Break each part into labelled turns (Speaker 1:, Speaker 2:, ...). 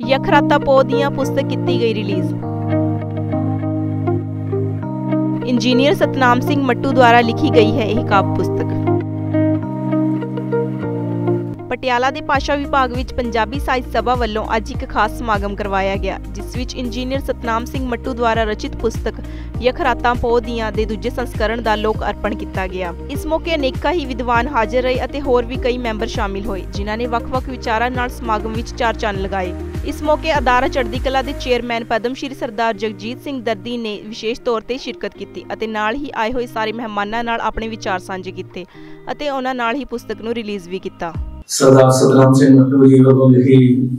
Speaker 1: यखराता पौ ਦੀਆਂ पुस्तक की गई रिलीज़। इंजीनियर सतनाम सिंह मट्टू द्वारा लिखी गई है यह काव्य पुस्तक। पटियाला के भाषा विभाग विच पंजाबी साहित्य सभा वालों अज एक खास समागम करवाया गया, जिस विच इंजीनियर सतनाम सिंह मट्टू द्वारा रचित पुस्तक यखराता पौ ਦੀਆਂ ਦੇ दूजे संस्करण का लोक अर्पण किया गया। इस मौके अनेका ही विद्वान हाजिर रहे और होर भी कई मैंबर शामिल होए, जिन्हां ने वख-वख विचारां नाल समागम विच चार चंन लगाए। इस मौके अदारा चढ़दी कला के चेयरमैन पद्म श्री सरदार जगजीत सिंह दर्दी ने विशेष तौर पर शिरकत की और नाल ही आए हुए सारे मेहमानां नाल अपने विचार साझे किए और उन्हां नाल ही पुस्तक नूं रिलीज़ भी किया।
Speaker 2: सरदार सतनाम सिंह मट्टू जी वालों लिखी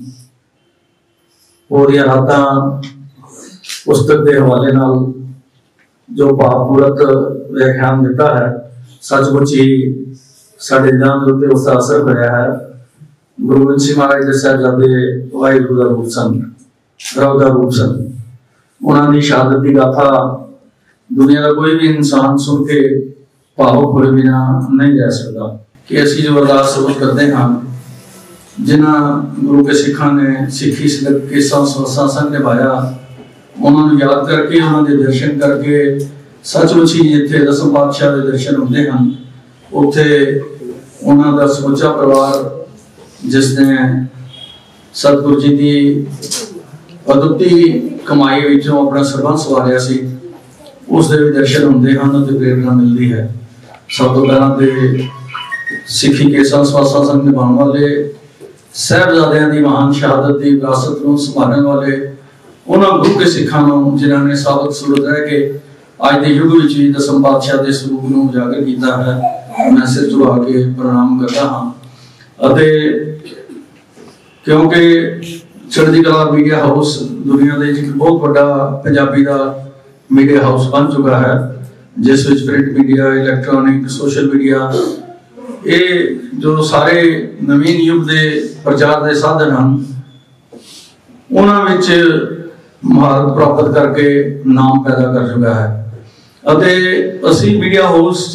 Speaker 2: और यखराता पुस्तक के हवाले नाल जो भावपूरक व्याख्यान दिता है, सचमुच ही साडे दिलां दे उत्ते उसका असर होया है। गुरु गोबिंद सिंह महाराज दे साहिबजादे वाहिगुरू दा रूप सन, रब दा रूप सन। उन्हां दी शहादत की गाथा दुनिया का कोई भी इंसान सुन के भावुक होए बिना नहीं रह सकता। कि असी जो अरदास सबूत करते हैं, जिन्हां गुरु के सिखां ने सिखी केसां सवसां संग निभाया, उन्होंने याद करके उन्होंने दर्शन करके सचमुच ही जिथे दसम पातशाह के दर्शन होते हैं उत्थे उन्हों का समूचा परिवार जिसने सतगुरु जी की अदुੱਤੀ कमाई विचों अपना सरबंस वारिया सी, उसके भी दर्शन होंगे हैं तो प्रेरणा मिलती है। सब तो पहले सिखी केसां सवासां संग निभाने वाले साहिबजादियां की महान शहादत की विरासत को संभालने वाले उन्होंने गुरु के सिखां जिन्होंने साबत सूरत रह के अज के युग में भी दसम पातशाह के स्वरूप को उजागर किया है। मैं सिर झुका के प्रणाम करता हाँ। क्योंकि चढ़दी कला मीडिया हाउस दुनिया के एक बहुत बड़ा पंजाबी का मीडिया हाउस बन चुका है, जिस विच print media, electronic, social media, ये जो सारे नवीन युग के प्रचार के साधन हैं उन्होंने महारत प्राप्त करके नाम पैदा कर चुका है। असी मीडिया हाउस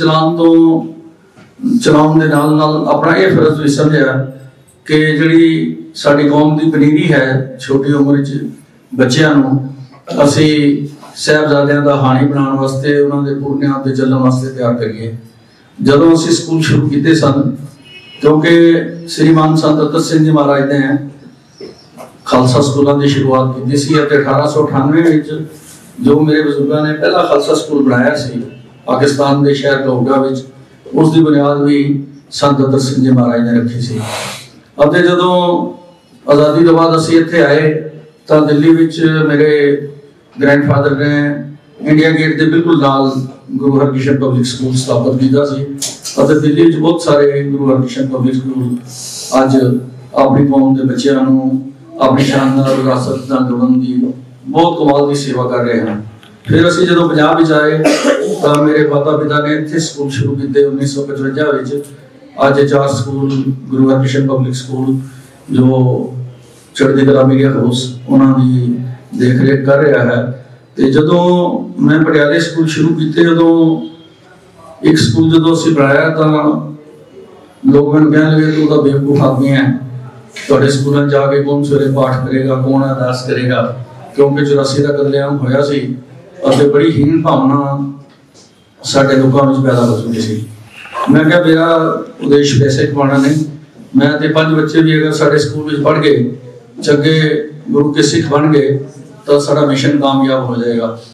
Speaker 2: चलाने के नाल नाल अपना यह फर्ज भी समझा कि जिहड़ी साडी कौम की पनीरी है, छोटी उम्र बच्चों को असी साहिबजादियां दा हानी बनाने वास्ते उन्होंने पुरनियां ते चलने वास्ते तैयार करिए। जदों असी स्कूल शुरू किए सन, क्योंकि श्रीमान संत दत्त सिंह जी महाराज ने खालसा स्कूलों की शुरुआत की सी। 1898 जो मेरे बजुर्गों ने पहला खालसा स्कूल बनाया सी पाकिस्तान के शहर कहोगा, उसकी बुनियाद भी संत दत्त सिंह जी महाराज ने रखी सी। जदों आज़ादी के बाद असी इत्थे आए तो दिल्ली विच मेरे ग्रैंडफादर ने इंडिया गेट के बिल्कुल नाल गुरु हरकृष्ण पब्लिक स्कूल स्थापित किया सी। दिल्ली बहुत सारे गुरु हरकृष्ण पब्लिक स्कूल अज अपनी कौम के बच्चों को अपनी शानदार विरासत गबन की बहुत कमाल की सेवा कर रहे हैं। फिर असी जो पंजाब में आए तो मेरे माता पिता ने इतने स्कूल शुरू किए 1955। अज 4 स्कूल गुरु हरकृष्ण पब्लिक स्कूल जो चढ़दी कला मीडिया हाउस उन्होंने देख रेख कर रहा है। तो जो मैं पटियाले स्कूल शुरू किए, जो एक स्कूल जो असी बनाया तो लोग मैंने कहने लगे तू तो बेवकूफ आदमी है, थोड़े स्कूलों जाके कौन सवेरे पाठ करेगा, कौन अरदास करेगा, क्योंकि 84 का कतलेआम होया सी और बड़ी हीन भावना साडे लोगों में पैदा हो चुकी सी। मैं क्या मेरा उद्देश्य पैसे कमाना नहीं, मैं ते 5 बच्चे भी अगर साडे स्कूल में पढ़ गए, चंगे गुरु के सिख बन गए तो साडा मिशन कामयाब हो जाएगा।